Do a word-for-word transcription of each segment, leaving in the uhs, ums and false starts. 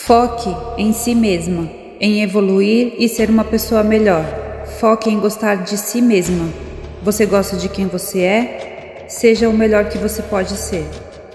Foque em si mesma, em evoluir e ser uma pessoa melhor. Foque em gostar de si mesma. Você gosta de quem você é? Seja o melhor que você pode ser.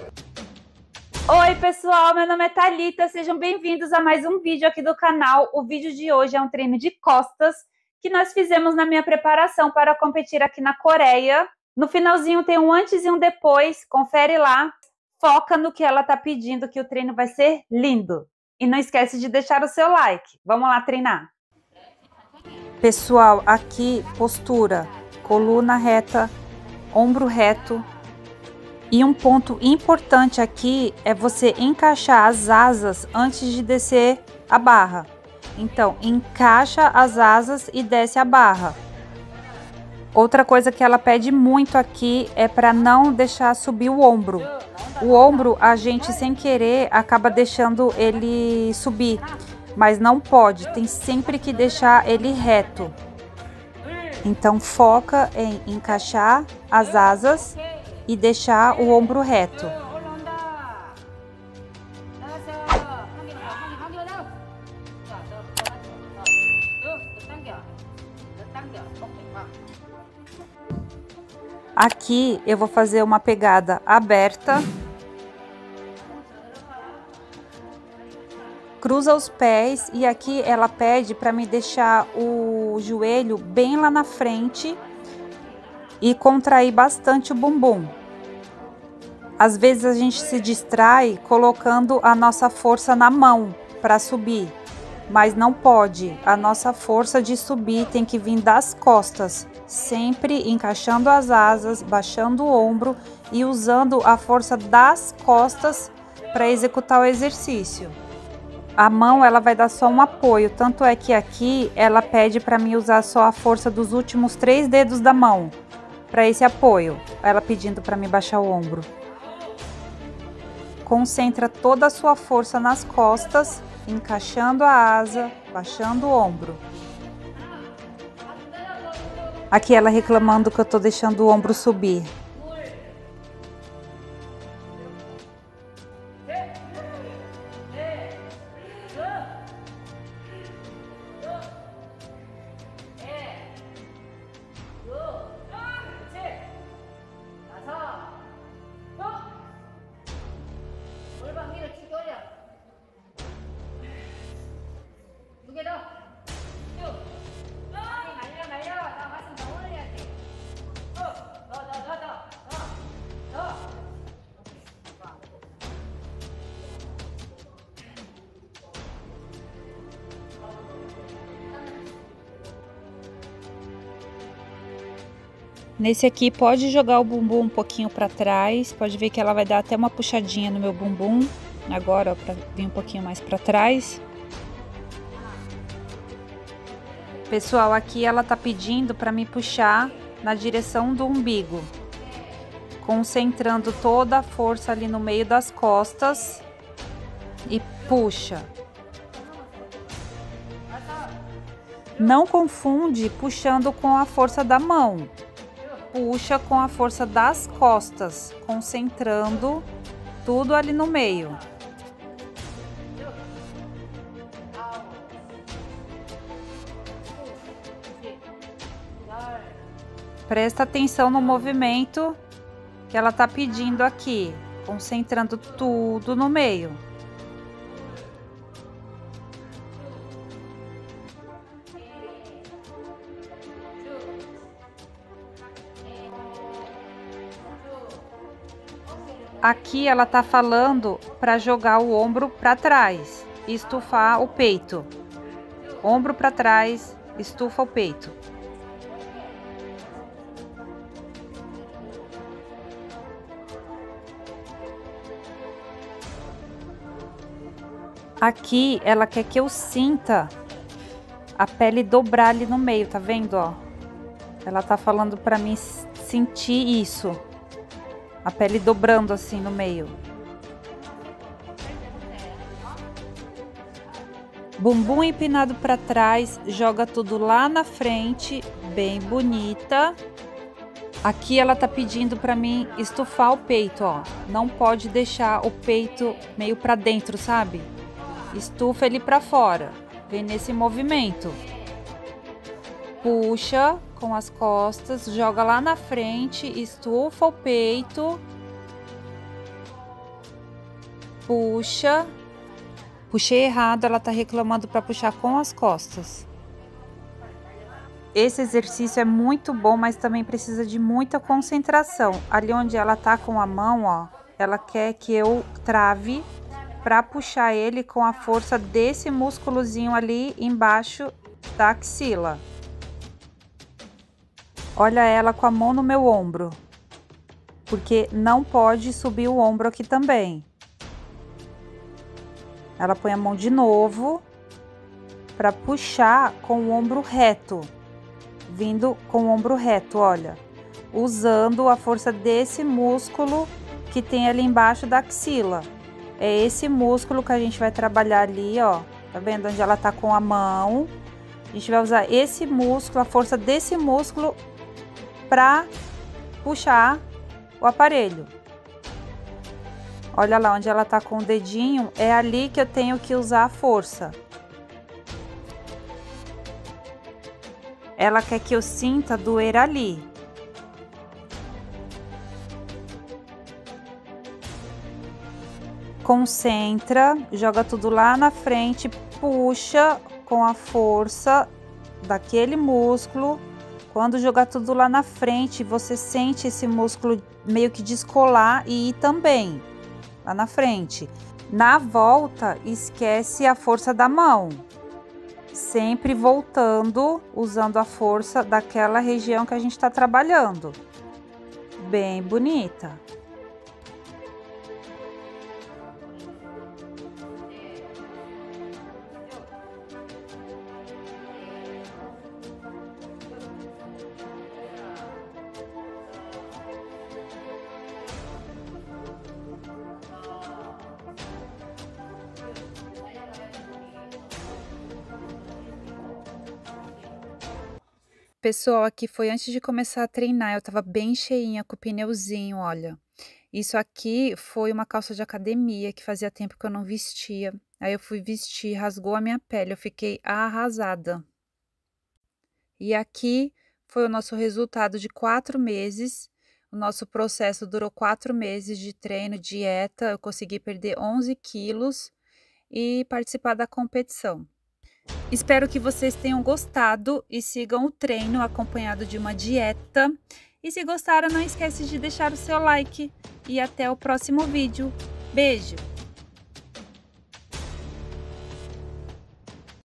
Oi pessoal, meu nome é Thalita, sejam bem-vindos a mais um vídeo aqui do canal. O vídeo de hoje é um treino de costas que nós fizemos na minha preparação para competir aqui na Coreia. No finalzinho tem um antes e um depois, confere lá. Foca no que ela tá pedindo, que o treino vai ser lindo. E não esquece de deixar o seu like. Vamos lá treinar. Pessoal, aqui postura, coluna reta, ombro reto. E um ponto importante aqui é você encaixar as asas antes de descer a barra. Então, encaixa as asas e desce a barra. Outra coisa que ela pede muito aqui é para não deixar subir o ombro. O ombro, a gente sem querer acaba deixando ele subir, mas não pode, tem sempre que deixar ele reto. Então, foca em encaixar as asas e deixar o ombro reto. Aqui eu vou fazer uma pegada aberta. Cruza os pés e aqui ela pede para me deixar o joelho bem lá na frente e contrair bastante o bumbum. Às vezes a gente se distrai colocando a nossa força na mão para subir, mas não pode. A nossa força de subir tem que vir das costas, sempre encaixando as asas, baixando o ombro e usando a força das costas para executar o exercício. A mão ela vai dar só um apoio, tanto é que aqui ela pede para mim usar só a força dos últimos três dedos da mão para esse apoio. Ela pedindo para mim baixar o ombro. Concentra toda a sua força nas costas, encaixando a asa, baixando o ombro. Aqui ela reclamando que eu tô deixando o ombro subir. Nesse aqui pode jogar o bumbum um pouquinho para trás, pode ver que ela vai dar até uma puxadinha no meu bumbum. Agora, para vir um pouquinho mais para trás. Pessoal, aqui ela tá pedindo para me puxar na direção do umbigo, concentrando toda a força ali no meio das costas e puxa. Não confunde puxando com a força da mão. Puxa com a força das costas, concentrando tudo ali no meio. Presta atenção no movimento que ela tá pedindo aqui, concentrando tudo no meio. Aqui ela tá falando para jogar o ombro para trás, estufar o peito. Ombro para trás, estufa o peito. Aqui ela quer que eu sinta a pele dobrar ali no meio, tá vendo, ó? Ela tá falando para mim sentir isso. A pele dobrando assim no meio. Bumbum empinado para trás, joga tudo lá na frente, bem bonita. Aqui ela tá pedindo para mim estufar o peito, ó. Não pode deixar o peito meio para dentro, sabe? Estufa ele para fora. Vem nesse movimento. Puxa com as costas, joga lá na frente, estufa o peito. Puxa. Puxei errado, ela tá reclamando para puxar com as costas. Esse exercício é muito bom, mas também precisa de muita concentração. Ali onde ela tá com a mão, ó, ela quer que eu trave para puxar ele com a força desse músculozinho ali embaixo da axila. Olha ela com a mão no meu ombro, porque não pode subir o ombro aqui também. Ela põe a mão de novo para puxar com o ombro reto, vindo com o ombro reto, olha, usando a força desse músculo que tem ali embaixo da axila. É esse músculo que a gente vai trabalhar ali, ó, tá vendo onde ela tá com a mão? A gente vai usar esse músculo, a força desse músculo para puxar o aparelho. Olha lá onde ela tá com o dedinho, é ali que eu tenho que usar a força. Ela quer que eu sinta doer ali. Concentra, joga tudo lá na frente, puxa com a força daquele músculo. Quando jogar tudo lá na frente, você sente esse músculo meio que descolar e ir também lá na frente. Na volta, esquece a força da mão. Sempre voltando, usando a força daquela região que a gente está trabalhando. Bem bonita. Pessoal, aqui foi antes de começar a treinar, eu tava bem cheinha com o pneuzinho, olha. Isso aqui foi uma calça de academia que fazia tempo que eu não vestia. Aí eu fui vestir, rasgou a minha pele, eu fiquei arrasada. E aqui foi o nosso resultado de quatro meses. O nosso processo durou quatro meses de treino, dieta. Eu consegui perder onze quilos e participar da competição. Espero que vocês tenham gostado e sigam o treino acompanhado de uma dieta. E se gostaram, não esquece de deixar o seu like. E até o próximo vídeo. Beijo!